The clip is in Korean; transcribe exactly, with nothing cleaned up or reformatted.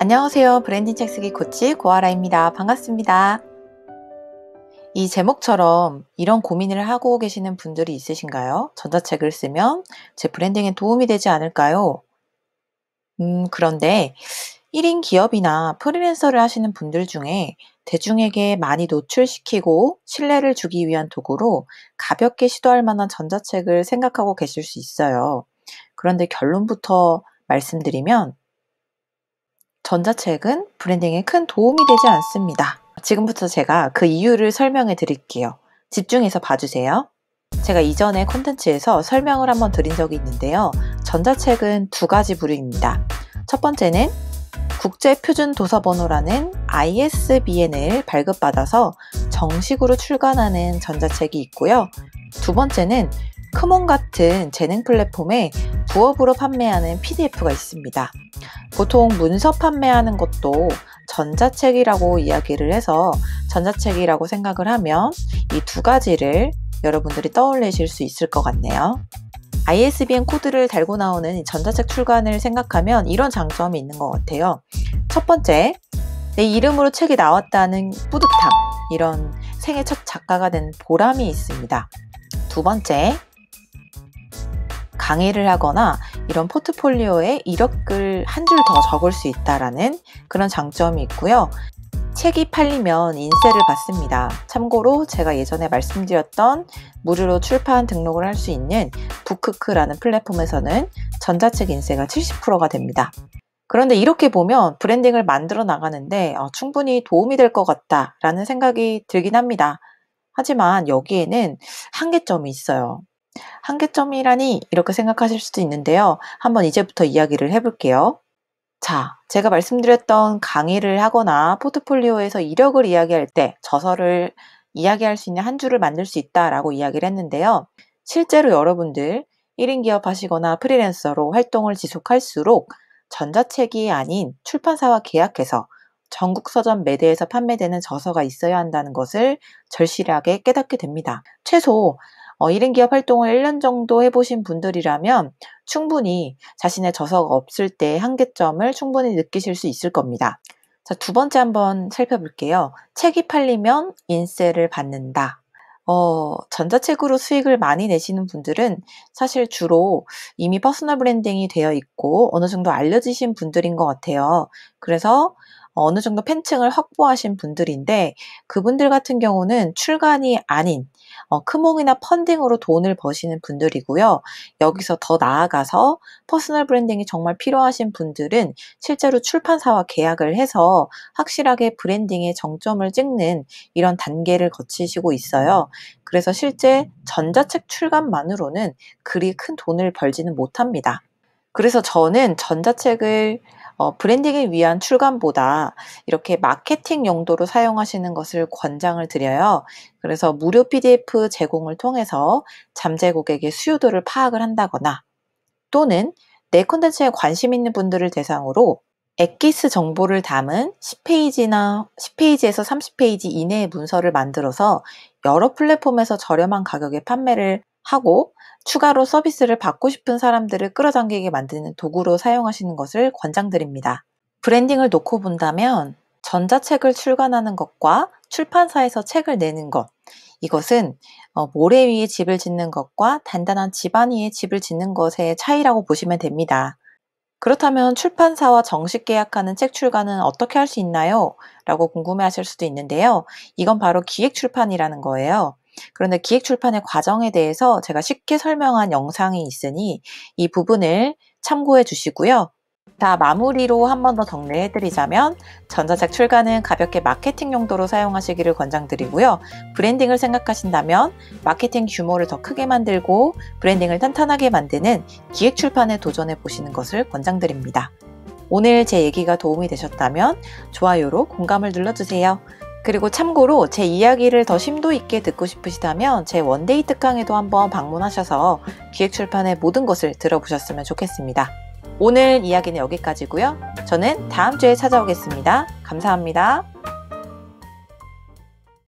안녕하세요. 브랜딩 책 쓰기 코치 고아라입니다. 반갑습니다. 이 제목처럼 이런 고민을 하고 계시는 분들이 있으신가요? 전자책을 쓰면 제 브랜딩에 도움이 되지 않을까요? 음, 그런데 일 인 기업이나 프리랜서를 하시는 분들 중에 대중에게 많이 노출시키고 신뢰를 주기 위한 도구로 가볍게 시도할 만한 전자책을 생각하고 계실 수 있어요. 그런데 결론부터 말씀드리면 전자책은 브랜딩에 큰 도움이 되지 않습니다. 지금부터 제가 그 이유를 설명해 드릴게요. 집중해서 봐주세요. 제가 이전에 콘텐츠에서 설명을 한번 드린 적이 있는데요. 전자책은 두 가지 부류입니다. 첫 번째는 국제표준도서번호라는 아이에스비엔을 발급받아서 정식으로 출간하는 전자책이 있고요. 두 번째는 크몬 같은 재능 플랫폼에 부업으로 판매하는 피디에프가 있습니다. 보통 문서 판매하는 것도 전자책이라고 이야기를 해서 전자책이라고 생각을 하면 이 두 가지를 여러분들이 떠올리실 수 있을 것 같네요. 아이에스비엔 코드를 달고 나오는 전자책 출간을 생각하면 이런 장점이 있는 것 같아요. 첫 번째, 내 이름으로 책이 나왔다는 뿌듯함, 이런 생애 첫 작가가 된 보람이 있습니다. 두 번째, 강의를 하거나 이런 포트폴리오에 이력을 한 줄 더 적을 수 있다라는 그런 장점이 있고요. 책이 팔리면 인세를 받습니다. 참고로 제가 예전에 말씀드렸던 무료로 출판 등록을 할 수 있는 북크크라는 플랫폼에서는 전자책 인세가 칠십 퍼센트가 됩니다. 그런데 이렇게 보면 브랜딩을 만들어 나가는데 어, 충분히 도움이 될 것 같다라는 생각이 들긴 합니다. 하지만 여기에는 한계점이 있어요. 한계점이라니 이렇게 생각하실 수도 있는데요. 한번 이제부터 이야기를 해볼게요. 자, 제가 말씀드렸던 강의를 하거나 포트폴리오에서 이력을 이야기할 때 저서를 이야기할 수 있는 한 줄을 만들 수 있다라고 이야기를 했는데요. 실제로 여러분들 일 인 기업 하시거나 프리랜서로 활동을 지속할수록 전자책이 아닌 출판사와 계약해서 전국 서점 매대에서 판매되는 저서가 있어야 한다는 것을 절실하게 깨닫게 됩니다. 최소 어, 일 인 기업 활동을 일 년 정도 해보신 분들이라면 충분히 자신의 저서가 없을 때의 한계점을 충분히 느끼실 수 있을 겁니다. 자, 두 번째 한번 살펴볼게요. 책이 팔리면 인세를 받는다. 어, 전자책으로 수익을 많이 내시는 분들은 사실 주로 이미 퍼스널 브랜딩이 되어 있고 어느 정도 알려지신 분들인 것 같아요. 그래서 어느 정도 팬층을 확보하신 분들인데 그분들 같은 경우는 출간이 아닌 어, 크몽이나 펀딩으로 돈을 버시는 분들이고요. 여기서 더 나아가서 퍼스널 브랜딩이 정말 필요하신 분들은 실제로 출판사와 계약을 해서 확실하게 브랜딩의 정점을 찍는 이런 단계를 거치시고 있어요. 그래서 실제 전자책 출간만으로는 그리 큰 돈을 벌지는 못합니다. 그래서 저는 전자책을 어, 브랜딩을 위한 출간보다 이렇게 마케팅 용도로 사용하시는 것을 권장을 드려요. 그래서 무료 피디에프 제공을 통해서 잠재 고객의 수요도를 파악을 한다거나 또는 내 콘텐츠에 관심 있는 분들을 대상으로 엑기스 정보를 담은 십 페이지나 십 페이지에서 삼십 페이지 이내의 문서를 만들어서 여러 플랫폼에서 저렴한 가격에 판매를 하고 추가로 서비스를 받고 싶은 사람들을 끌어당기게 만드는 도구로 사용하시는 것을 권장드립니다. 브랜딩을 놓고 본다면 전자책을 출간하는 것과 출판사에서 책을 내는 것, 이것은 모래 위에 집을 짓는 것과 단단한 집안 위에 집을 짓는 것의 차이라고 보시면 됩니다. 그렇다면 출판사와 정식 계약하는 책 출간은 어떻게 할 수 있나요? 라고 궁금해 하실 수도 있는데요. 이건 바로 기획 출판이라는 거예요. 그런데 기획 출판의 과정에 대해서 제가 쉽게 설명한 영상이 있으니 이 부분을 참고해 주시고요. 자, 마무리로 한 번 더 정리해 드리자면 전자책 출간은 가볍게 마케팅 용도로 사용하시기를 권장드리고요. 브랜딩을 생각하신다면 마케팅 규모를 더 크게 만들고 브랜딩을 탄탄하게 만드는 기획 출판에 도전해 보시는 것을 권장드립니다. 오늘 제 얘기가 도움이 되셨다면 좋아요로 공감을 눌러주세요. 그리고 참고로 제 이야기를 더 심도 있게 듣고 싶으시다면 제 원데이 특강에도 한번 방문하셔서 기획출판의 모든 것을 들어보셨으면 좋겠습니다. 오늘 이야기는 여기까지고요. 저는 다음 주에 찾아오겠습니다. 감사합니다.